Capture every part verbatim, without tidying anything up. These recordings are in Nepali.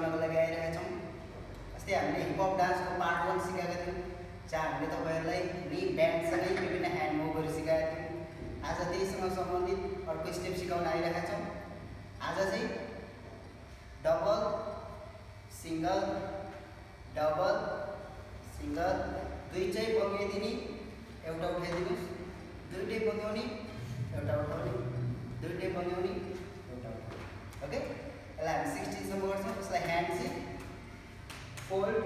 सिकाउनको लागि आइरहेका छौँ। अस्ति हामीले हिपहप डान्सको पार्ट वन सिकाएका थियौँ, जहाँ हामीले तपाईँहरूलाई नि ब्यान्डसँगै विभिन्न ह्यान्ड मुभहरू सिकाएका थियौँ। आज त्यहीसँग सम्बन्धित अर्को स्टेप सिकाउन आइरहेका छौँ। आज चाहिँ डबल सिङ्गल डबल सिङ्गल दुई चाहिँ बगाइदिने, एउटा उठाइदिनुहोस्, दुईटै बगाउने, एउटा उठाउने, दुईटै बगाउने, एउटा उठाउने। ओके, यसलाई हामी सिक्सटिनसम्म गर्छौँ। यसलाई ह्यान्ड चाहिँ fold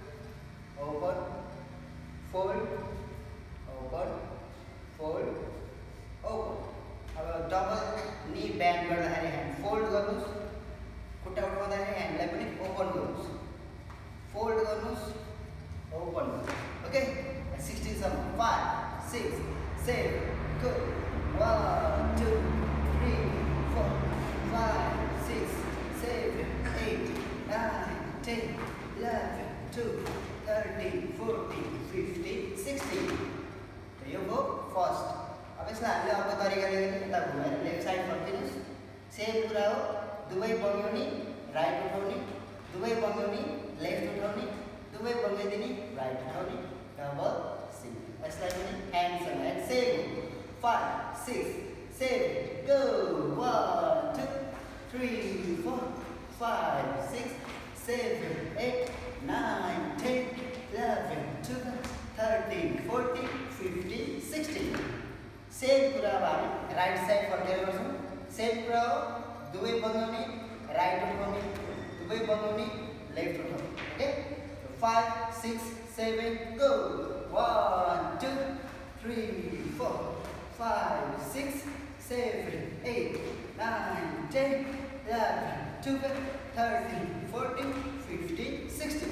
open fold open fold open. अब डबल नि ब्यान्ड गर्दाखेरि ह्यान्ड फोल्ड गर्नुहोस्, खुट्टा उठाउँदाखेरि ह्यान्डलाई पनि ओपन गर्नुहोस्, फोल्ड गर्नुहोस्, ओपन गर्नुहोस्। ओके, सिक्सटिनसम्म five six seven go one two three four five six seven eight nine ten eleven twelve thirteen fourteen fifteen sixteen. यो हो फर्स्ट। अब यसलाई हामीले अर्को तरिकाले यता घुमाएर लेफ्ट साइड फर्किनुहोस्। सेम कुरा हो, दुवै बगाउने, राइट उठाउने, दुवै बगाउने, लेफ्ट उठाउने, दुवै बगाइदिने, राइट उठाउने, डबल सिङ्गल। यसलाई पनि ह्यान्डसँग hand same five six seven go one two three four five six seven eight nine ten eleven twelve thirteen fourteen fifteen sixteen. Same कुरा अब हामी राइट साइड फर्केर गर्छौँ। सेम कुरा हो, दुवै बगाउने, राइट उठाउने, दुवै बगाउने, लेफ्ट उठाउने। Okay, five six seven go one two three four five six seven eight nine ten eleven twelve thirteen fourteen fifteen sixteen.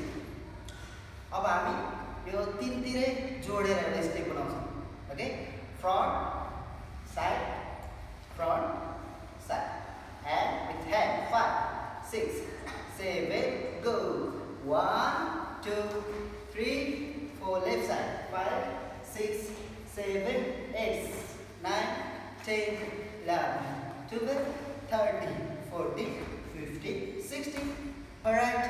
अब हामी यो तिनतिरै जोडेर एउटा स्टेप बनाउँछौँ। Okay, front side front side hand with hand five six seven go one two three four left side five six seven eight nine ten eleven twelve thirteen fourteen fifteen sixteen. Alright,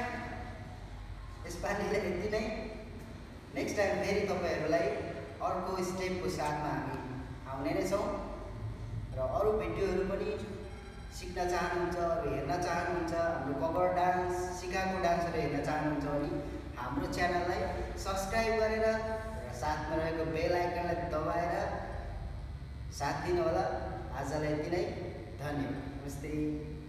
यसपालिलाई यति नै। नेक्स्ट टाइम फेरि तपाईँहरूलाई अर्को स्टेपको साथमा हामी आउने नै छौँ। र अरू भिडियोहरू पनि सिक्न चाहनुहुन्छ, हेर्न चाहनुहुन्छ, हाम्रो कभर डान्स सिकाएको डान्सहरू हेर्न चाहनुहुन्छ भने हाम्रो च्यानललाई सब्सक्राइब गरेर र साथमा रहेको बेल आइकनलाई दबाएर साथ दिनुहोला। आजलाई यति नै, धन्यवाद, नमस्ते।